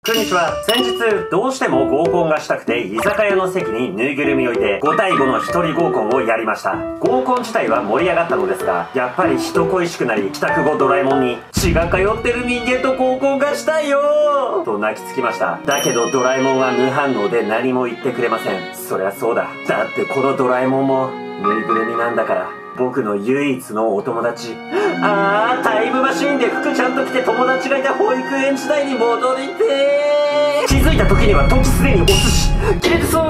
こんにちは。先日、どうしても合コンがしたくて、居酒屋の席にぬいぐるみを置いて、5対5の一人合コンをやりました。合コン自体は盛り上がったのですが、やっぱり人恋しくなり、帰宅後ドラえもんに、血が通ってる人間と合コンがしたいよーと泣きつきました。だけどドラえもんは無反応で何も言ってくれません。そりゃそうだ。だってこのドラえもんも、ぬいぐるみなんだから。僕の唯一のお友達。タイムマシーンで服ちゃんと着て友達がいた保育園時代に戻りてー。気づいた時には時すでにお寿司切れてそう。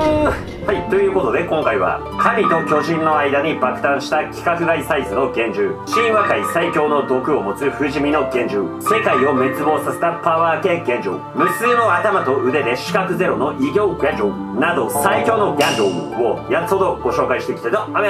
はい、ということで今回は神と巨人の間に爆誕した規格外サイズの幻獣、神話界最強の毒を持つ不死身の幻獣、世界を滅亡させたパワー系幻獣、無数の頭と腕で視覚ゼロの異形幻獣など最強の幻獣を8つほどご紹介していきたいと思います。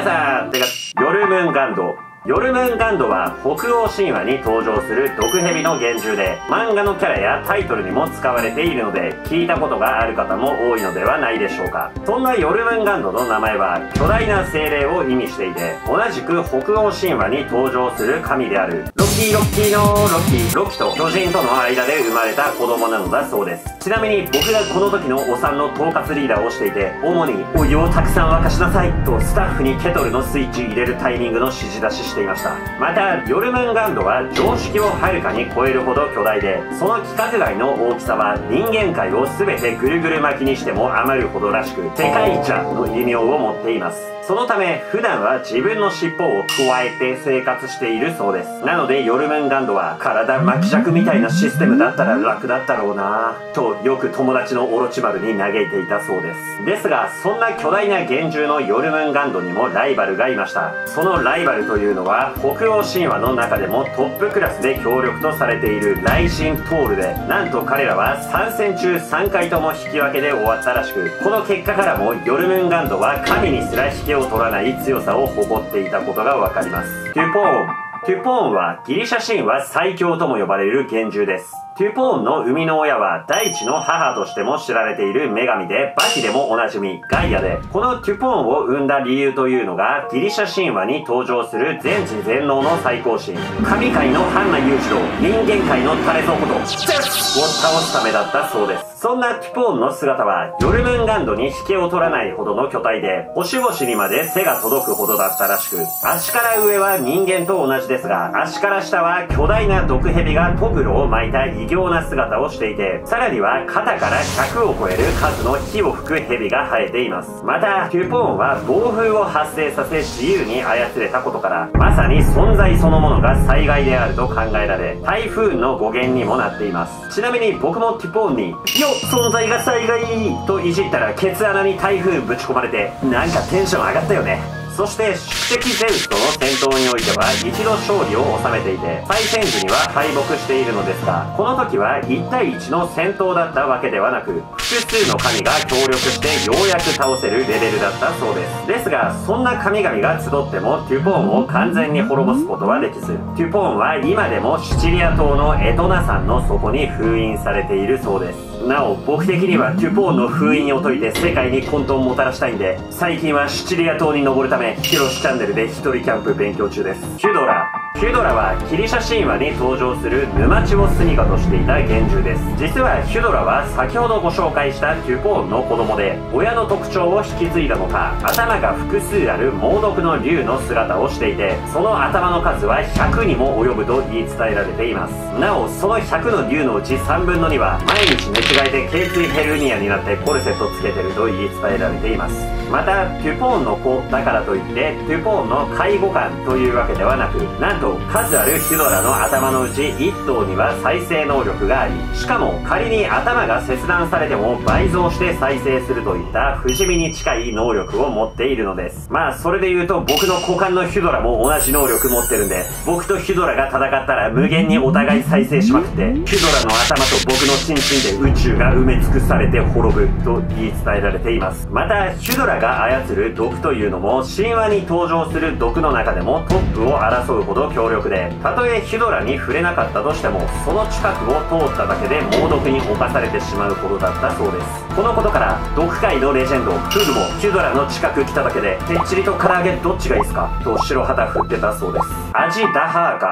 ヨルムンガンド。ヨルムンガンドは北欧神話に登場する毒蛇の幻獣で、漫画のキャラやタイトルにも使われているので、聞いたことがある方も多いのではないでしょうか。そんなヨルムンガンドの名前は巨大な精霊を意味していて、同じく北欧神話に登場する神であるロッキーのロキと巨人との間で生まれた子供なのだそうです。ちなみに僕がこの時のお産の統括リーダーをしていて、主にお湯をたくさん沸かしなさいとスタッフにケトルのスイッチ入れるタイミングの指示出ししていました。またヨルムンガンドは常識をはるかに超えるほど巨大で、その規格外の大きさは人間界を全てぐるぐる巻きにしても余るほどらしく、世界一の異名を持っています。そのため普段は自分の尻尾をくわえて生活しているそうです。なのでヨルムンガンドは体巻き尺みたいなシステムだったら楽だったろうなぁとよく友達のオロチマルに嘆いていたそうです。ですがそんな巨大な幻獣のヨルムンガンドにもライバルがいました。そのライバルというのは北欧神話の中でもトップクラスで強力とされている雷神トールで、なんと彼らは3戦中3回とも引き分けで終わったらしく、この結果からもヨルムンガンドは神にすら引けを取らない強さを誇っていたことがわかります。トゥポーンはギリシャ神話最強とも呼ばれる幻獣です。トゥポーンの生みの親は大地の母としても知られている女神で、バキでもおなじみガイアで、このトゥポーンを生んだ理由というのがギリシャ神話に登場する全知全能の最高神、神界のハンナ裕次郎、人間界のタレゾコトを倒すためだったそうです。そんなトゥポーンの姿はヨルムンガンドに引けを取らないほどの巨体で、星々にまで背が届くほどだったらしく、足から上は人間と同じですが、足から下は巨大な毒蛇がトグロを巻いた異形な姿をしていて、さらには肩から100を超える数の火を吹く蛇が生えています。またトゥポーンは暴風を発生させ自由に操れたことから、まさに存在そのものが災害であると考えられ、台風の語源にもなっています。ちなみに僕もトゥポーンに存在が災害といじったらケツ穴に台風ぶち込まれて、なんかテンション上がったよね。そして宿敵ゼウスとの戦闘においては一度勝利を収めていて、再戦時には敗北しているのですが、この時は1対1の戦闘だったわけではなく、複数の神が協力してようやく倒せるレベルだったそうです。ですがそんな神々が集ってもトゥポーンを完全に滅ぼすことはできず、トゥポーンは今でもシチリア島のエトナ山の底に封印されているそうです。なお僕的にはトゥポーンの封印を解いて世界に混沌をもたらしたいんで、最近はシチリア島に登るためヒロシチャンネルで一人キャンプ勉強中です。ヒュドラはギリシャ神話に登場する沼地を住みかとしていた幻獣です。実はヒュドラは先ほどご紹介したトゥポーンの子供で、親の特徴を引き継いだのか頭が複数ある猛毒の竜の姿をしていて、その頭の数は100にも及ぶと言い伝えられています。なおその100の竜のうち3分の2は毎日寝違えて頸椎ヘルニアになってコルセットつけてると言い伝えられています。またトゥポーンの子だからといってトゥポーンの介護官というわけではなく、なんと数あるヒュドラの頭のうち1頭には再生能力があり、しかも仮に頭が切断されても倍増して再生するといった不死身に近い能力を持っているのです。まあそれで言うと僕の股間のヒュドラも同じ能力持ってるんで、僕とヒュドラが戦ったら無限にお互い再生しまくって、ヒュドラの頭と僕のチンチンで宇宙が埋め尽くされて滅ぶと言い伝えられています。またヒュドラが操る毒というのも神話に登場する毒の中でもトップを争うほど強力で、たとえヒュドラに触れなかったとしてもその近くを通っただけで猛毒に侵されてしまうほどだったそうです。このことから毒界のレジェンドフグもヒュドラの近く来ただけでてっちりと唐揚げどっちがいいっすかと白旗振ってたそうです。アジダハーカ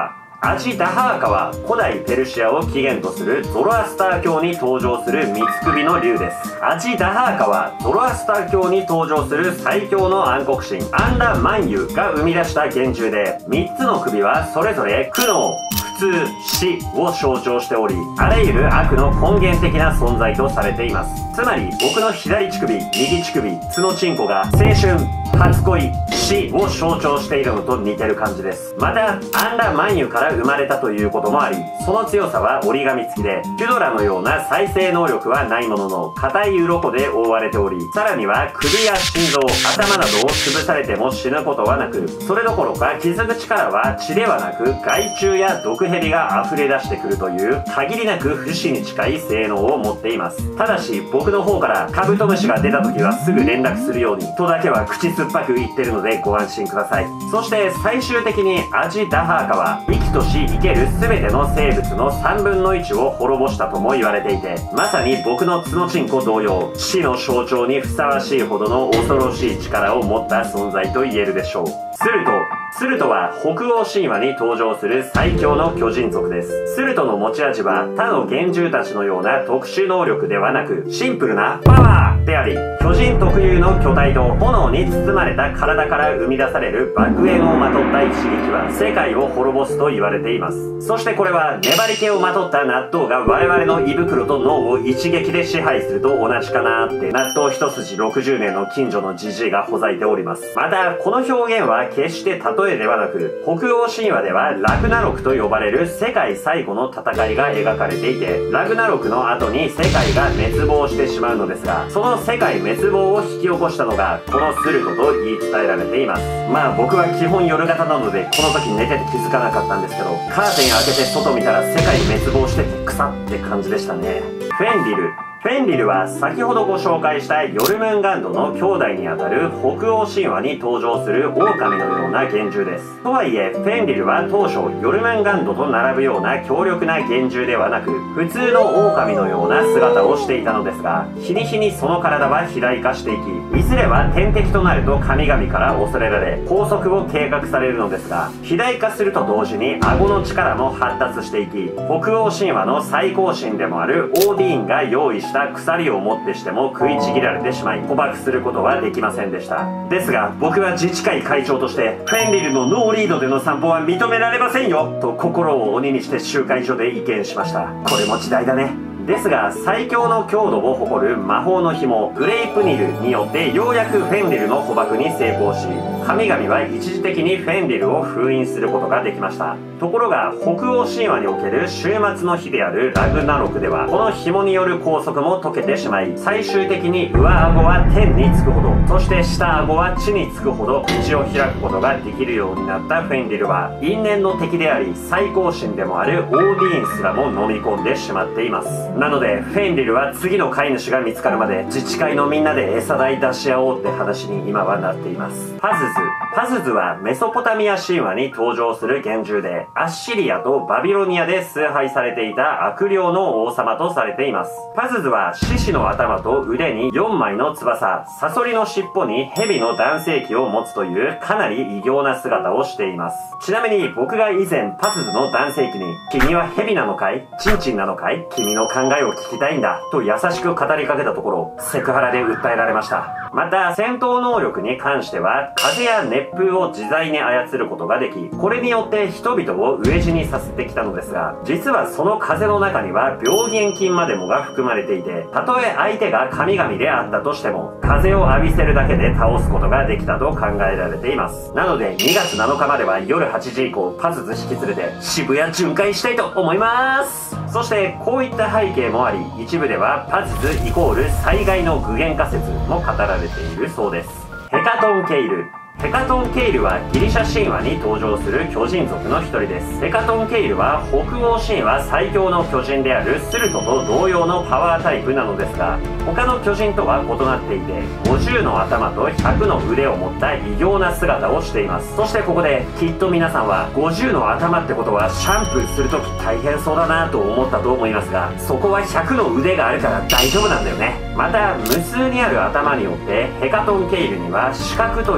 アジダハーカは古代ペルシアを起源とするゾロアスター教に登場する三つ首の竜です。アジダハーカはゾロアスター教に登場する最強の暗黒神アンダマンユが生み出した幻獣で、3つの首はそれぞれ苦悩、普通、死を象徴しており、あらゆる悪の根源的な存在とされています。つまり僕の左乳首、右乳首、角チンコが青春、初恋、死を象徴しているのと似てる感じです。また、アンダマンユから生まれたということもあり、その強さは折り紙付きで、ヒュドラのような再生能力はないものの、硬い鱗で覆われており、さらには首や心臓、頭などを潰されても死ぬことはなく、それどころか傷口からは血ではなく害虫や毒蛇が溢れ出してくるという限りなく不死に近い性能を持っています。ただし僕の方からカブトムシが出た時はすぐ連絡するようにとだけは口酸っぱく言ってるのでご安心ください。そして最終的にアジダハーカは生きとし生ける全ての生物の3分の1を滅ぼしたとも言われていて、まさに僕の角チンコ同様死の象徴にふさわしいほどの恐ろしい力を持った存在と言えるでしょう。スルトは北欧神話に登場する最強の巨人族です。スルトの持ち味は他の幻獣たちのような特殊能力ではなくシンプルなパワーであり、巨人特有の巨体と炎に包まれた体から生み出される爆炎をまとった一撃は世界を滅ぼすと言われています。そしてこれは粘り気をまとった納豆が我々の胃袋と脳を一撃で支配すると同じかなって納豆一筋60年の近所のジジイがほざいております。またこの表現は決して例えではなく、北欧神話ではラグナロクと呼ばれる世界最後の戦いが描かれていて、ラグナロクの後に世界が滅亡してしまうのですが、その世界滅亡を引き起こしたのがこのスルトと言い伝えられています。まあ僕は基本夜型なのでこの時寝てて気づかなかったんですけど、カーテン開けて外見たら世界滅亡してて草って感じでしたね。フェンリルは先ほどご紹介したヨルムンガンドの兄弟にあたる北欧神話に登場する狼のような幻獣です。とはいえフェンリルは当初ヨルムンガンドと並ぶような強力な幻獣ではなく、普通の狼のような姿をしていたのですが、日に日にその体は肥大化していき、いずれは天敵となると神々から恐れられ拘束を計画されるのですが、肥大化すると同時に顎の力も発達していき、北欧神話の最高神でもあるオーディーンが用意した鎖をもってしても食いちぎられてしまい捕獲することはできませんでした。ですが僕は自治会会長としてフェンリルのノーリードでの散歩は認められませんよと心を鬼にして集会所で意見しました。これも時代だね。ですが最強の強度を誇る魔法の紐グレイプニルによってようやくフェンリルの捕獲に成功し、神々は一時的にフェンリルを封印することができました。ところが北欧神話における終末の日であるラグナロクではこの紐による拘束も解けてしまい、最終的に上顎は天につくほど、そして下顎は地につくほど口を開くことができるようになったフェンリルは因縁の敵であり最高神でもあるオーディーンすらも飲み込んでしまっています。なのでフェンリルは次の飼い主が見つかるまで自治会のみんなで餌代出し合おうって話に今はなっています。パズズはメソポタミア神話に登場する幻獣で、アッシリアとバビロニアで崇拝されていた悪霊の王様とされています。パズズは獅子の頭と腕に4枚の翼、サソリの尻尾に蛇の男性器を持つというかなり異形な姿をしています。ちなみに僕が以前パズズの男性器に君は蛇なのかい？チンチンなのかい？君の考えを聞きたいんだと優しく語りかけたところセクハラで訴えられました。また戦闘能力に関しては風や熱風を自在に操ることができ、これによって人々を飢え死にさせてきたのですが、実はその風の中には病原菌までもが含まれていて、たとえ相手が神々であったとしても風を浴びせるだけで倒すことができたと考えられています。なので2月7日までは夜8時以降パズズ引き連れて渋谷巡回したいと思います。そしてこういった背景もあり、一部ではパズズイコール災害の具現化説も語られているそうです。ヘカトンケイルはギリシャ神話に登場する巨人族の一人です。ヘカトンケイルは北欧神話最強の巨人であるスルトと同様のパワータイプなのですが、他の巨人とは異なっていて50の頭と100の腕を持った異形な姿をしています。そしてここできっと皆さんは50の頭ってことはシャンプーするとき大変そうだなと思ったと思いますが、そこは100の腕があるから大丈夫なんだよね。また無数にある頭によってヘカトンケイルには視覚というものが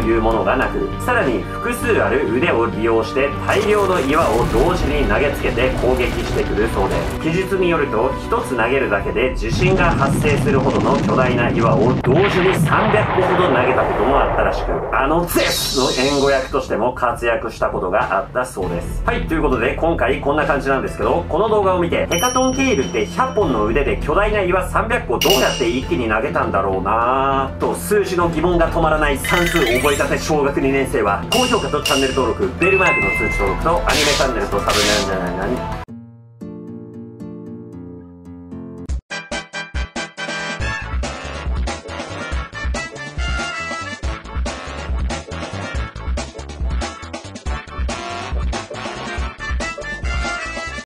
がなく、さらに複数ある腕を利用して大量の岩を同時に投げつけて攻撃してくるそうで、記述によると1つ投げるだけで地震が発生するほどの巨大な岩を同時に300個ほど投げたこともあったらしく、ゼウスの援護役としても活躍したことがあったそうです。はい、ということで今回こんな感じなんですけど、この動画を見てヘカトンケイルって100本の腕で巨大な岩300個どうやって一気に投げたんだろうなぁと数字の疑問が止まらない算数覚えたて小学2年生は高評価とチャンネル登録、ベルマークの通知登録とアニメチャンネルとサブネ